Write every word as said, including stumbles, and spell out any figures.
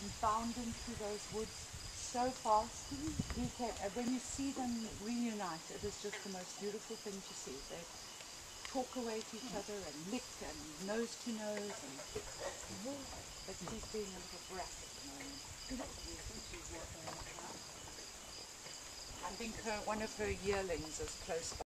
bounding through those woods so fast. You can, uh, when you see them reunite, it is just the most beautiful thing to see. They talk away to each other and lick and nose to nose, and but she's being a little brat at the moment. I think her, one of her yearlings is close by.